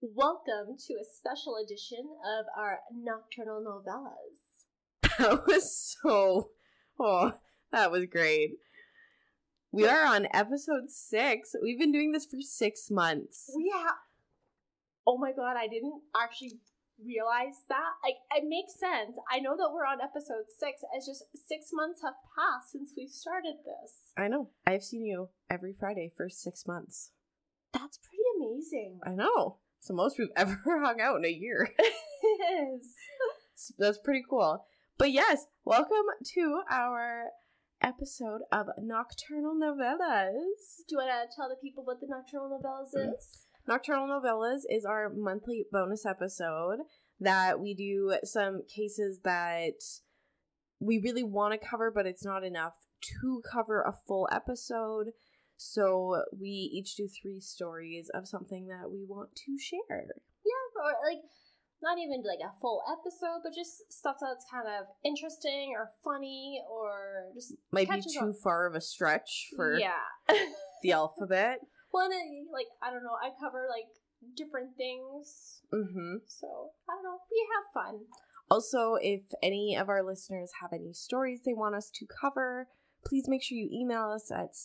Welcome to a special edition of our Nocturnal Novellas. That was that was great. We are on episode 6. We've been doing this for 6 months. Oh my god, I didn't actually realize that. Like, it makes sense. I know that we're on episode 6. It's just 6 months have passed since we've started this. I know. I've seen you every Friday for 6 months. That's pretty amazing. I know. It's the most we've ever hung out in a year. It is. That's pretty cool. But yes, welcome to our episode of Nocturnal Novellas. Do you want to tell the people what the Nocturnal Novellas is? Nocturnal Novellas is our monthly bonus episode that we do some cases that we really want to cover, but it's not enough to cover a full episode. So we each do 3 stories of something that we want to share. Yeah, or like not even like a full episode, but just stuff that's kind of interesting or funny or just might be too far of a stretch for the alphabet. Well, and then, like, I don't know, I cover like different things. Mm-hmm. So I don't know, we have fun. Also, if any of our listeners have any stories they want us to cover, please make sure you email us at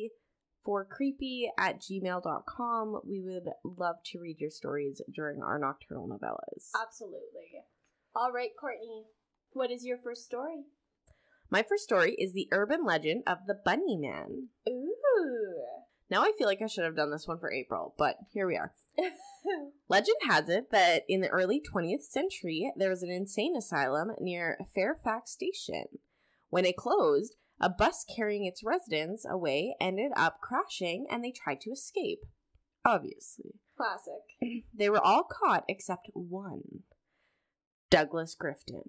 c4creepy@gmail.com. We would love to read your stories during our Nocturnal Novellas. Absolutely. All right, Courtney, what is your first story? My first story is the urban legend of the Bunny Man. Ooh. Now I feel like I should have done this one for April, but here we are. Legend has it that in the early 20th century, there was an insane asylum near Fairfax Station. When it closed, a bus carrying its residents away ended up crashing and they tried to escape. Obviously. Classic. They were all caught except one. Douglas Griffin.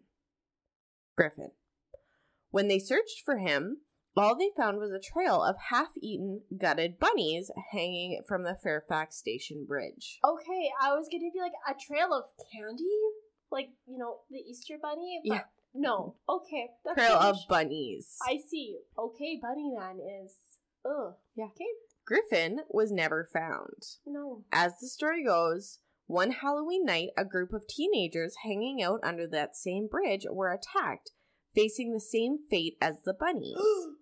When they searched for him, all they found was a trail of half-eaten, gutted bunnies hanging from the Fairfax Station Bridge. Okay, I was gonna be like, a trail of candy? Like, you know, the Easter Bunny? But yeah. No. Okay. That's trail of bunnies. I see. Okay, Bunny Man is... Ugh. Yeah. Okay. Griffin was never found. No. As the story goes, one Halloween night, a group of teenagers hanging out under that same bridge were attacked, facing the same fate as the bunnies.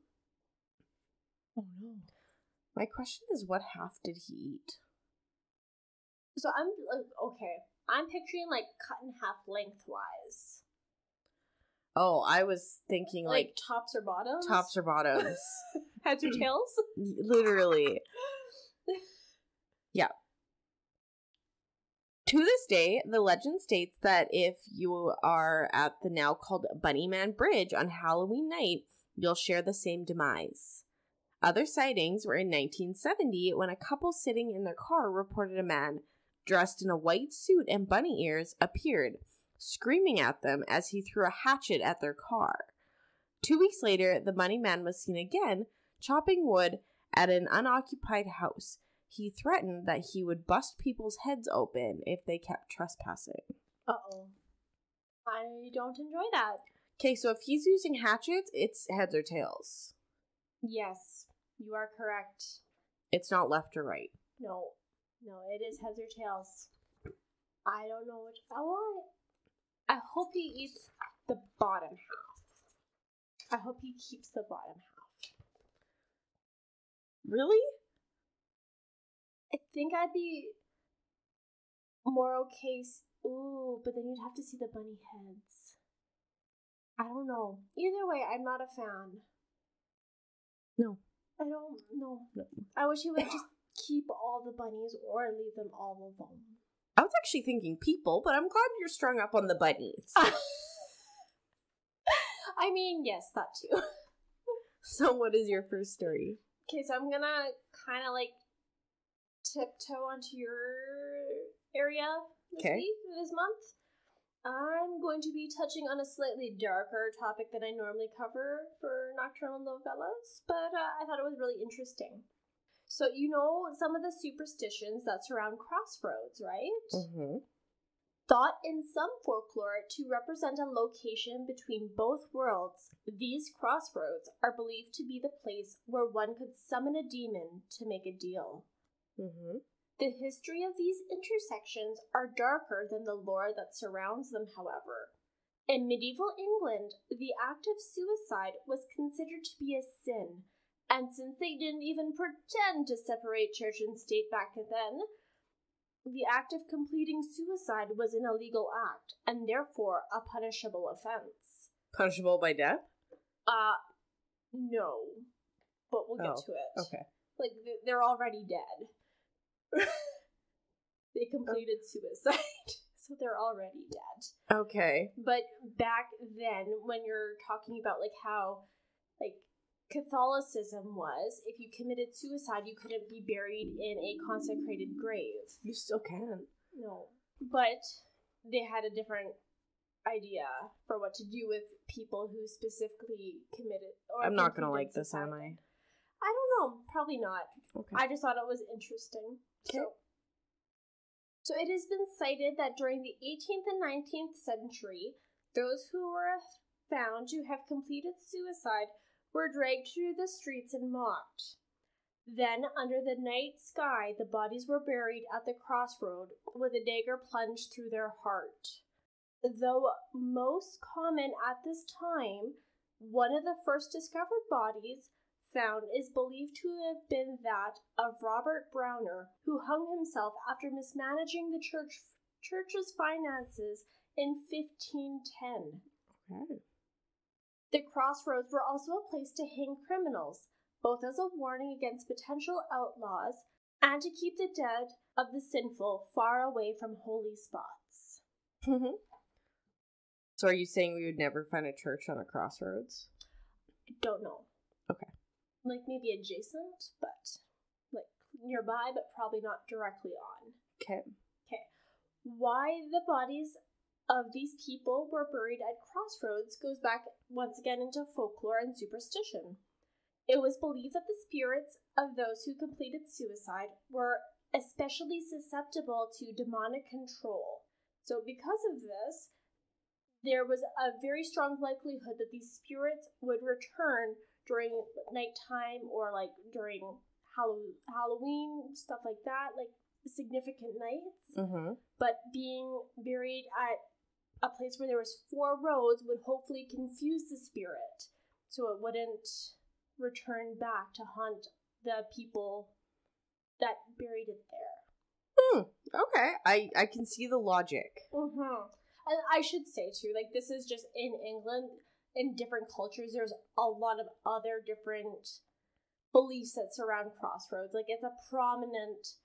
Oh no. My question is, what half did he eat? So I'm like, okay. I'm picturing like cut in half lengthwise. Oh, I was thinking like tops or bottoms? Tops or bottoms. Heads or tails? Literally. Yeah. To this day, the legend states that if you are at the now called Bunny Man Bridge on Halloween night, you'll share the same demise. Other sightings were in 1970 when a couple sitting in their car reported a man dressed in a white suit and bunny ears appeared, screaming at them as he threw a hatchet at their car. 2 weeks later, the Bunny Man was seen again, chopping wood at an unoccupied house. He threatened that he would bust people's heads open if they kept trespassing. Uh-oh. I don't enjoy that. Okay, so if he's using hatchets, it's heads or tails. Yes, you are correct. It's not left or right. No, it is heads or tails. I don't know which I want. I hope he eats the bottom half. I hope he keeps the bottom half. Really? I think I'd be more okay. Ooh, but then you'd have to see the bunny heads. I don't know. Either way, I'm not a fan. No. I don't know. No. I wish he would just keep all the bunnies or leave them all alone. I was actually thinking people, but I'm glad you're strung up on the bunnies. I mean, yes, that too. So what is your first story? Okay, so I'm gonna kind of like tiptoe onto your area this month. I'm going to be touching on a slightly darker topic than I normally cover for Nocturnal Novellas, but I thought it was really interesting. So, you know some of the superstitions that surround crossroads, right? Mm-hmm. Thought in some folklore to represent a location between both worlds, these crossroads are believed to be the place where one could summon a demon to make a deal. Mm-hmm. The history of these intersections are darker than the lore that surrounds them, however. In medieval England, the act of suicide was considered to be a sin, and since they didn't even pretend to separate church and state back then, the act of completing suicide was an illegal act, and therefore a punishable offense. Punishable by death? No. But we'll get to it. Okay. Like, they're already dead. They completed suicide, so they're already dead. Okay. But back then, when you're talking about, like, how, like, Catholicism was, if you committed suicide, you couldn't be buried in a consecrated grave. You still can. No. But they had a different idea for what to do with people who specifically committed. I'm not going to like this, am I? I don't know. Probably not. Okay. I just thought it was interesting. Okay. So it has been cited that during the 18th and 19th century, those who were found to have completed suicide were dragged through the streets and mocked. Then, under the night sky, the bodies were buried at the crossroad with a dagger plunged through their heart. Though most common at this time, one of the first discovered bodies found is believed to have been that of Robert Browner, who hung himself after mismanaging the church's finances in 1510. Okay. The crossroads were also a place to hang criminals, both as a warning against potential outlaws and to keep the dead of the sinful far away from holy spots. So are you saying we would never find a church on a crossroads? I don't know. Okay. Like, maybe adjacent, but, like, nearby, but probably not directly on. Okay. Why the bodies of these people were buried at crossroads goes back once again into folklore and superstition. It was believed that the spirits of those who completed suicide were especially susceptible to demonic control. So because of this, there was a very strong likelihood that these spirits would return during nighttime or, like, during Halloween, stuff like that, like significant nights. Mm-hmm. But being buried at a place where there was 4 roads would hopefully confuse the spirit, so it wouldn't return back to haunt the people that buried it there. Okay, I can see the logic. Mm-hmm. And I should say, too, like, this is just in England. In different cultures, there's a lot of other different beliefs that surround crossroads. Like, it's a prominent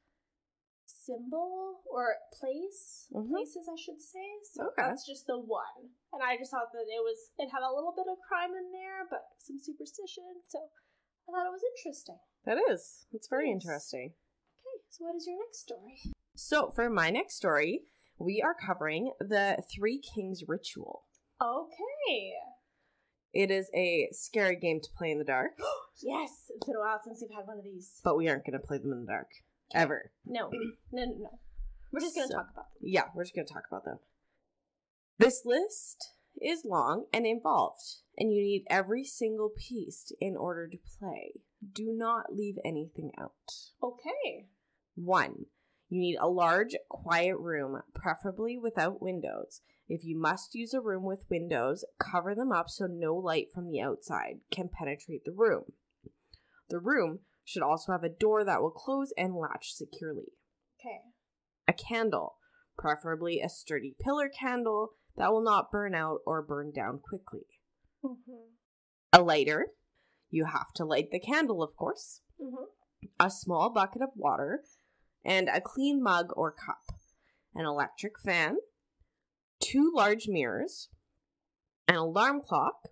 symbol or place. Mm-hmm. Places, I should say. So that's just the one. And I just thought that it had a little bit of crime in there, but some superstition. So I thought it was interesting. That is. It's very interesting. Okay, so what is your next story? So for my next story, we are covering the Three Kings Ritual. Okay. It is a scary game to play in the dark. Yes! It's been a while since we've had one of these. But we aren't going to play them in the dark. Ever. No. We're just going to talk about them. Yeah, we're just going to talk about them. This list is long and involved, and you need every single piece in order to play. Do not leave anything out. Okay. 1. You need a large, quiet room, preferably without windows. If you must use a room with windows, cover them up so no light from the outside can penetrate the room. The room should also have a door that will close and latch securely. Okay. A candle, preferably a sturdy pillar candle that will not burn out or burn down quickly. Mm-hmm. A lighter. You have to light the candle, of course. Mm-hmm. A small bucket of water and a clean mug or cup. An electric fan. 2 large mirrors, an alarm clock,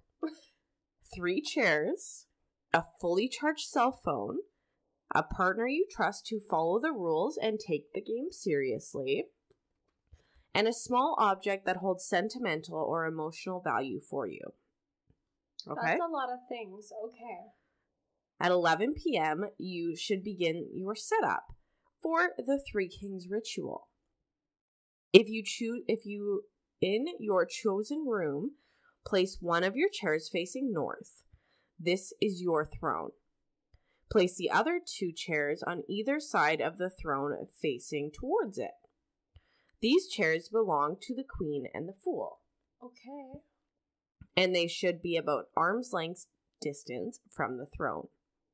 3 chairs, a fully charged cell phone, a partner you trust to follow the rules and take the game seriously, and a small object that holds sentimental or emotional value for you. Okay? That's a lot of things. Okay. At 11 p.m., you should begin your setup for the Three Kings Ritual. If you in your chosen room, place one of your chairs facing north. This is your throne. Place the other 2 chairs on either side of the throne facing towards it. These chairs belong to the queen and the fool. Okay. And they should be about arm's length distance from the throne.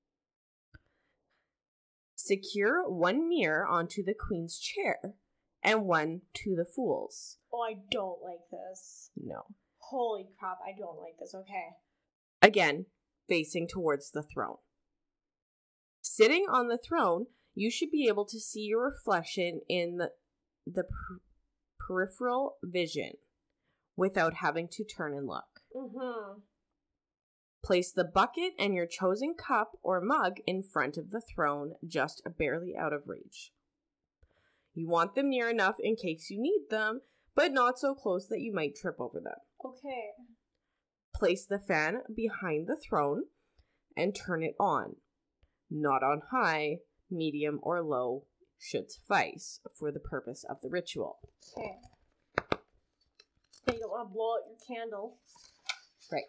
Secure 1 mirror onto the queen's chair and 1 to the fool's. Oh, I don't like this. No. Holy crap, I don't like this. Okay. Again, facing towards the throne. Sitting on the throne, you should be able to see your reflection in the peripheral vision without having to turn and look. Mm-hmm. Place the bucket and your chosen cup or mug in front of the throne, just barely out of reach. You want them near enough in case you need them, but not so close that you might trip over them. Okay. Place the fan behind the throne and turn it on. Not on high, medium, or low should suffice for the purpose of the ritual. Okay. You don't want to blow out your candle. Right.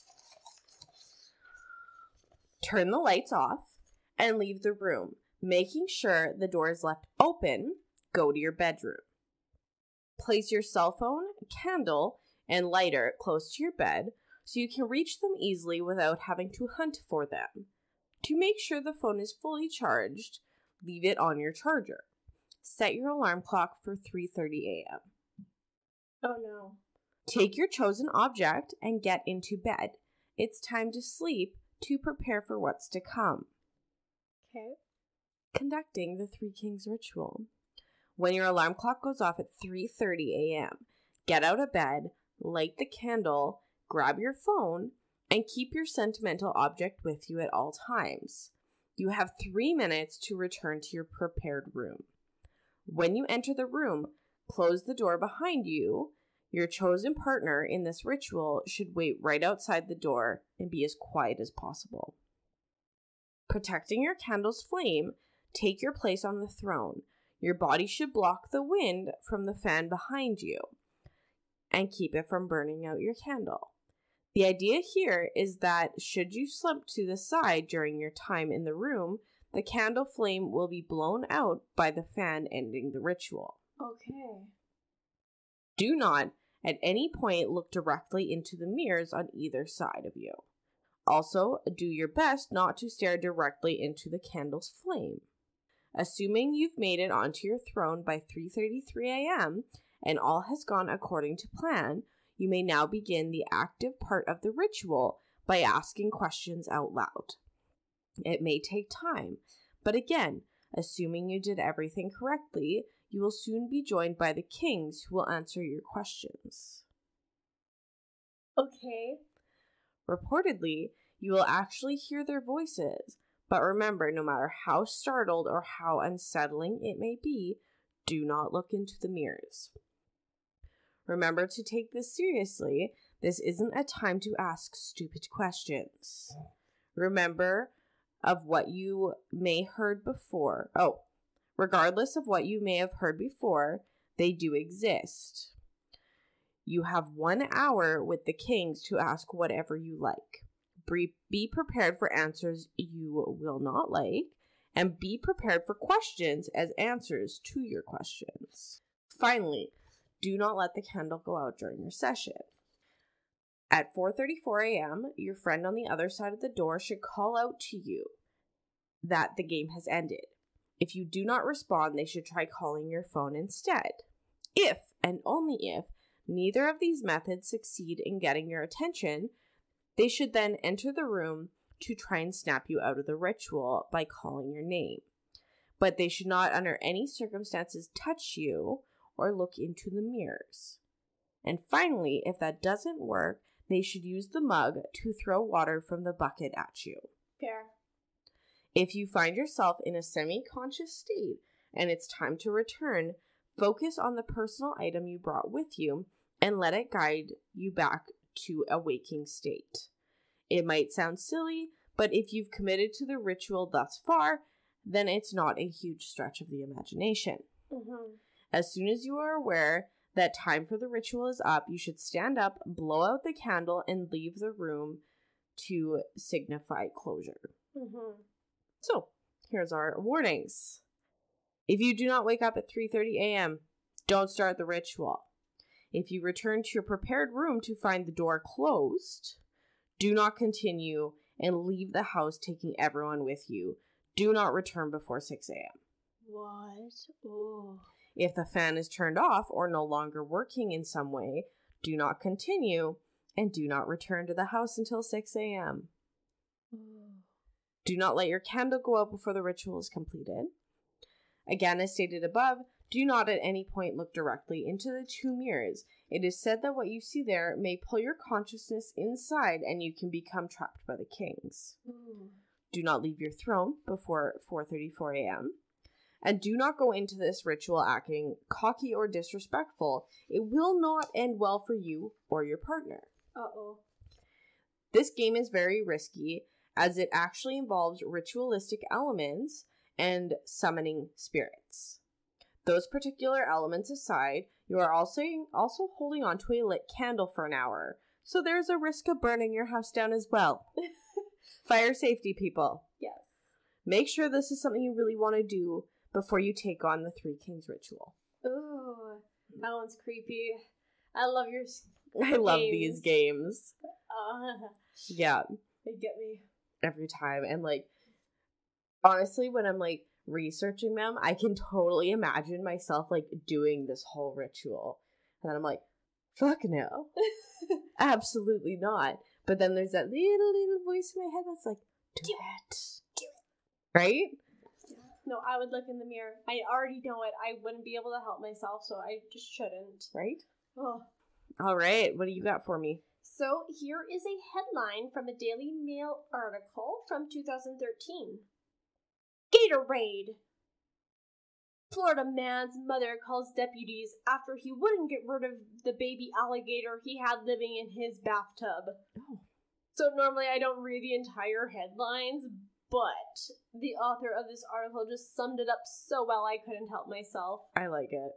Turn the lights off and leave the room, making sure the door is left open. Go to your bedroom. Place your cell phone, candle, and lighter close to your bed so you can reach them easily without having to hunt for them. To make sure the phone is fully charged, leave it on your charger. Set your alarm clock for 3:30 a.m. Oh no. Take your chosen object and get into bed. It's time to sleep to prepare for what's to come. Okay. Conducting the 3 Kings ritual. When your alarm clock goes off at 3:30 a.m., get out of bed, light the candle, grab your phone, and keep your sentimental object with you at all times. You have 3 minutes to return to your prepared room. When you enter the room, close the door behind you. Your chosen partner in this ritual should wait right outside the door and be as quiet as possible. Protecting your candle's flame, take your place on the throne. Your body should block the wind from the fan behind you and keep it from burning out your candle. The idea here is that should you slump to the side during your time in the room, the candle flame will be blown out by the fan ending the ritual. Okay. Do not at any point look directly into the mirrors on either side of you. Also, do your best not to stare directly into the candle's flame. Assuming you've made it onto your throne by 3:33 a.m. and all has gone according to plan, you may now begin the active part of the ritual by asking questions out loud. It may take time, but again, assuming you did everything correctly, you will soon be joined by the kings who will answer your questions. Okay. Reportedly, you will actually hear their voices, but remember, no matter how startled or how unsettling it may be, do not look into the mirrors. Remember to take this seriously. This isn't a time to ask stupid questions. Remember of what you may heard before. Regardless of what you may have heard before, they do exist. You have 1 hour with the kings to ask whatever you like. Be prepared for answers you will not like, and be prepared for questions as answers to your questions. Finally, do not let the candle go out during your session. At 4:34 a.m., your friend on the other side of the door should call out to you that the game has ended. If you do not respond, they should try calling your phone instead. If, and only if, neither of these methods succeed in getting your attention, they should then enter the room to try and snap you out of the ritual by calling your name. But they should not under any circumstances touch you or look into the mirrors. And finally, if that doesn't work, they should use the mug to throw water from the bucket at you. Fair. If you find yourself in a semi-conscious state and it's time to return, focus on the personal item you brought with you and let it guide you back to a waking state. It might sound silly, but if you've committed to the ritual thus far, then it's not a huge stretch of the imagination. Mm-hmm. As soon as you are aware that time for the ritual is up, you should stand up, blow out the candle, and leave the room to signify closure. Mm-hmm. So, here's our warnings. If you do not wake up at 3:30 a.m., don't start the ritual. If you return to your prepared room to find the door closed, do not continue and leave the house taking everyone with you. Do not return before 6 a.m. What? Oh. If the fan is turned off or no longer working in some way, do not continue and do not return to the house until 6 a.m. Do not let your candle go out before the ritual is completed. Again, as stated above, do not at any point look directly into the two mirrors. It is said that what you see there may pull your consciousness inside and you can become trapped by the kings. Do not leave your throne before 4:34 a.m. And do not go into this ritual acting cocky or disrespectful. It will not end well for you or your partner. Uh-oh. This game is very risky as it actually involves ritualistic elements and summoning spirits. Those particular elements aside, you are also holding on to a lit candle for an hour, so there's a risk of burning your house down as well. Fire safety, people. Yes. Make sure this is something you really want to do before you take on the Three Kings ritual. Ooh, that one's creepy. I love your I love these games. Yeah. They get me. Every time. And like, honestly, when I'm like researching them, I can totally imagine myself like doing this whole ritual. And then I'm like, fuck no. Absolutely not. But then there's that little voice in my head that's like, do it. Do it. Right? No, I would look in the mirror. I already know it. I wouldn't be able to help myself, so I just shouldn't. Right? Oh. All right. What do you got for me? So here is a headline from a Daily Mail article from 2013. Gator raid. Florida man's mother calls deputies after he wouldn't get rid of the baby alligator he had living in his bathtub. Oh. So normally I don't read the entire headlines, but the author of this article just summed it up so well I couldn't help myself. I like it.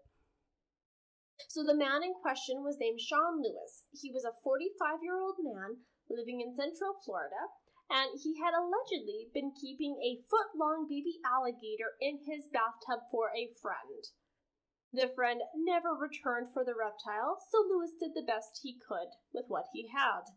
So the man in question was named Sean Lewis. He was a 45-year-old man living in Central Florida, and he had allegedly been keeping a foot-long baby alligator in his bathtub for a friend. The friend never returned for the reptile, so Lewis did the best he could with what he had.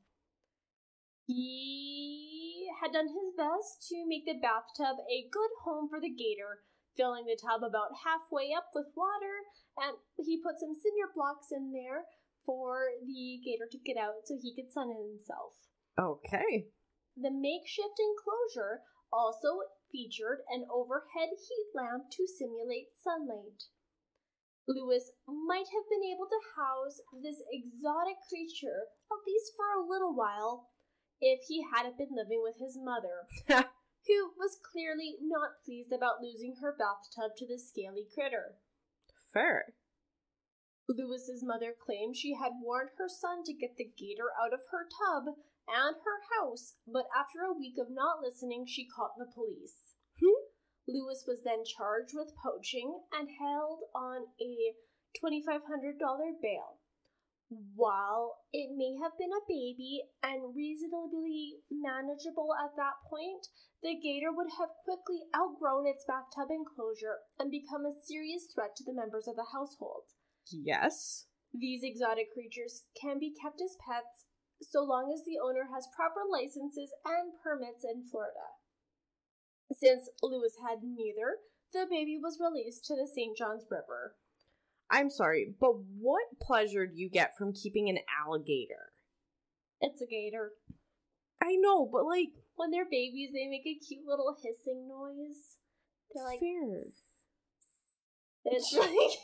He had done his best to make the bathtub a good home for the gator, filling the tub about halfway up with water, and he put some cinder blocks in there for the gator to get out so he could sun himself. Okay. The makeshift enclosure also featured an overhead heat lamp to simulate sunlight. Lewis might have been able to house this exotic creature, at least for a little while, if he hadn't been living with his mother, who was clearly not pleased about losing her bathtub to the scaly critter. Fair. Lewis's mother claimed she had warned her son to get the gator out of her tub and her house, but after a week of not listening, she called the police. Lewis was then charged with poaching and held on a $2,500 bail. While it may have been a baby and reasonably manageable at that point, the gator would have quickly outgrown its bathtub enclosure and become a serious threat to the members of the household. Yes. These exotic creatures can be kept as pets so long as the owner has proper licenses and permits in Florida. Since Lewis had neither, the baby was released to the St. Johns River. I'm sorry, but what pleasure do you get from keeping an alligator? It's a gator. I know, but like... when they're babies, they make a cute little hissing noise. They're like... fair. It's like...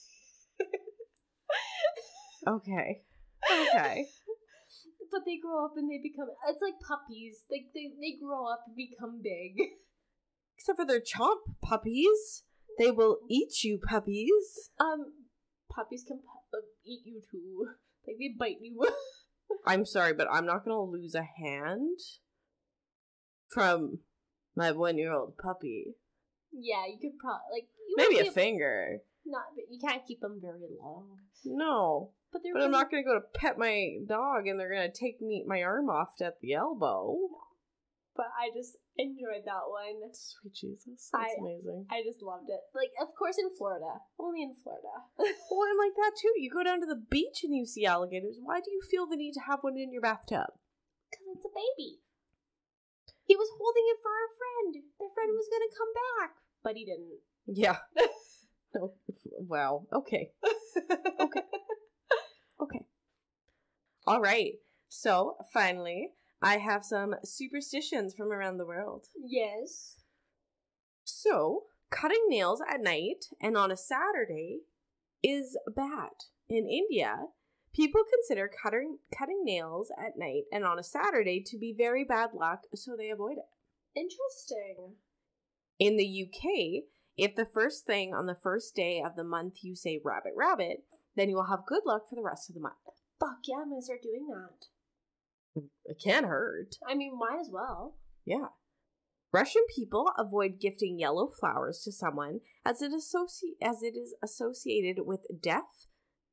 Okay. But they grow up and they become... it's like puppies. Like, they grow up and become big. Except for their chomp puppies. They will eat you, puppies. Puppies can eat you too. Like, they bite you. I'm sorry, but I'm not gonna lose a hand from my 1-year-old puppy. Yeah, you could probably, like... maybe a finger. But you can't keep them very long. No. But I'm not gonna go to pet my dog and they're gonna take my arm off at the elbow. But I just enjoyed that one. Sweet Jesus. That's amazing. I just loved it. Like, of course in Florida. Only in Florida. Well, and like that too. You go down to the beach and you see alligators. Why do you feel the need to have one in your bathtub? Because it's a baby. He was holding it for a friend. Their friend was going to come back. But he didn't. Yeah. Oh, wow. Okay. Okay. All right. So, finally, I have some superstitions from around the world. Yes. So, cutting nails at night and on a Saturday is bad. In India, people consider cutting nails at night and on a Saturday to be very bad luck, so they avoid it. Interesting. In the UK, if the first thing on the first day of the month you say rabbit, rabbit, then you will have good luck for the rest of the month. Fuck yeah, I'm going to start doing that. It can't hurt. I mean, might as well. Yeah. Russian people avoid gifting yellow flowers to someone as it is associated with death,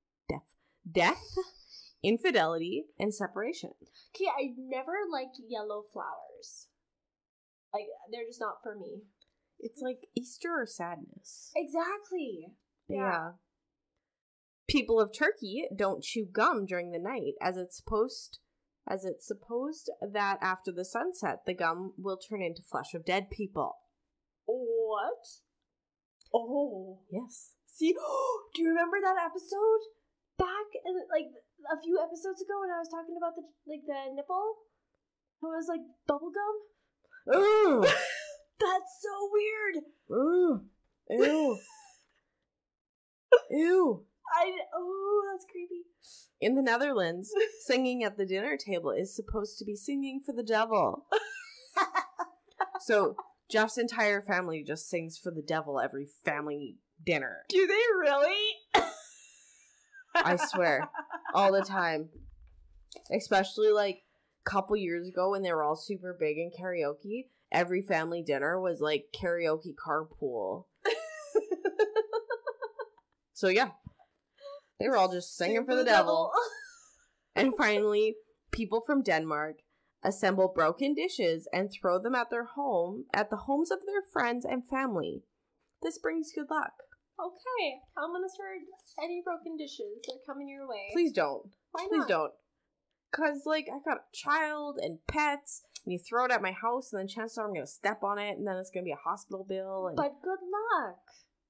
infidelity, and separation. Okay, I never liked yellow flowers. Like, they're just not for me. It's like Easter or sadness. Exactly. Yeah. People of Turkey don't chew gum during the night as it's supposed that after the sunset, the gum will turn into flesh of dead people. What? Oh. Yes. See, do you remember that episode? Back, like, a few episodes ago when I was talking about the nipple? It was, like, bubble gum? Ooh! That's so weird! Ooh! Ew! Ew! That's creepy. In the Netherlands, singing at the dinner table is supposed to be singing for the devil. So, Jeff's entire family just sings for the devil every family dinner. Do they really? I swear. All the time. Especially, like, a couple years ago when they were all super big in karaoke, every family dinner was, like, karaoke carpool. So, yeah. They were all just singing for the devil. And finally, people from Denmark assemble broken dishes and throw them at the homes of their friends and family. This brings good luck. Okay, I'm gonna start any broken dishes that are coming your way. Please don't. Why not? Please don't. Because, like, I got a child and pets, and you throw it at my house, and then chances are I'm gonna step on it, and then it's gonna be a hospital bill. And But good luck.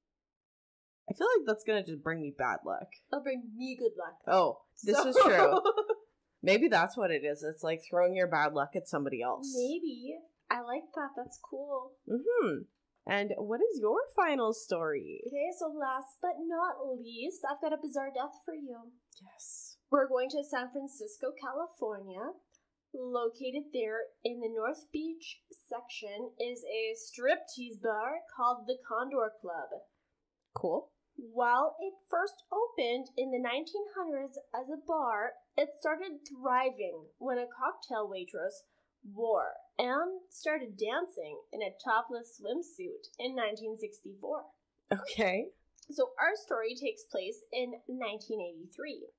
I feel like that's gonna just bring me bad luck. It'll bring me good luck. Oh, this is true. Maybe that's what it is. It's like throwing your bad luck at somebody else. Maybe. I like that. That's cool. Mm-hmm. And what is your final story? Okay, so last but not least, I've got a bizarre death for you. Yes. We're going to San Francisco, California. Located there in the North Beach section is a striptease bar called the Condor Club. Cool. While it first opened in the 1900s as a bar, it started thriving when a cocktail waitress wore and started dancing in a topless swimsuit in 1964. Okay. So our story takes place in 1983.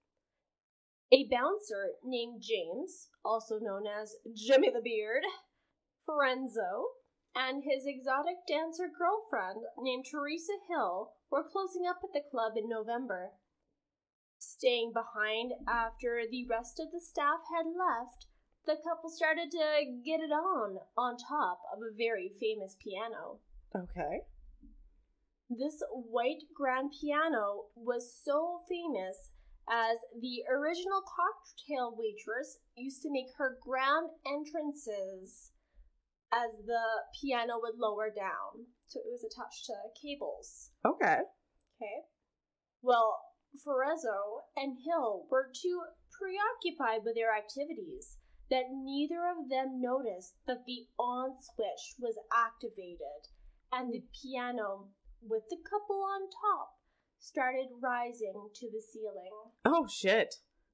A bouncer named James, also known as Jimmy the Beard, Forenzo, and his exotic dancer girlfriend named Teresa Hill were closing up at the club in November. Staying behind after the rest of the staff had left, the couple started to get it on top of a very famous piano. Okay. This white grand piano was so famous as the original cocktail waitress used to make her grand entrances as the piano would lower down. So it was attached to cables. Okay. Okay. Well, Forenzo and Hill were too preoccupied with their activities that neither of them noticed that the on switch was activated and the piano with the couple on top started rising to the ceiling. Oh, shit.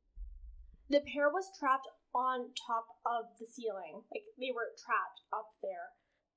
The pair was trapped on top of the ceiling. Like, they were trapped up there.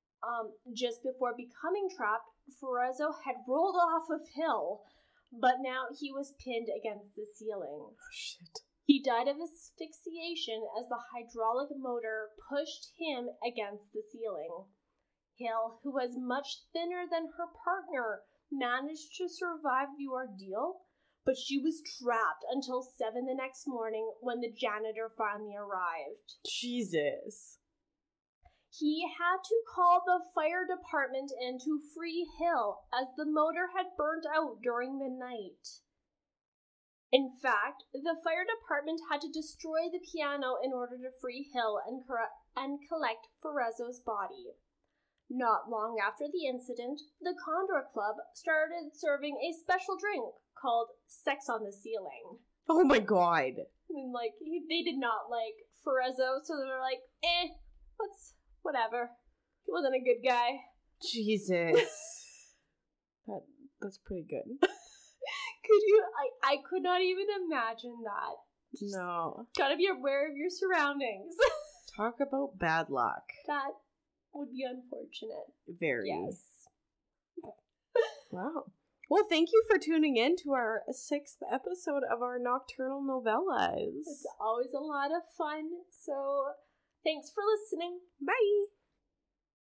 Just before becoming trapped, Forenzo had rolled off of Hill, but now he was pinned against the ceiling. Oh, shit. He died of asphyxiation as the hydraulic motor pushed him against the ceiling. Hill, who was much thinner than her partner, managed to survive the ordeal, but she was trapped until 7 the next morning when the janitor finally arrived. Jesus. He had to call the fire department in to free Hill, as the motor had burnt out during the night. In fact, the fire department had to destroy the piano in order to free Hill and collect Ferezzo's body. Not long after the incident, the Condor Club started serving a special drink called Sex on the Ceiling. Oh my god. And, they did not like Ferezzo, so they were like, whatever. He wasn't a good guy. Jesus. That's pretty good. Could you? I could not even imagine that. No. Gotta be aware of your surroundings. Talk about bad luck. That would be unfortunate. Very. Yes. Wow. Well, thank you for tuning in to our 6th episode of our Nocturnal Novellas. It's always a lot of fun, so thanks for listening. Bye.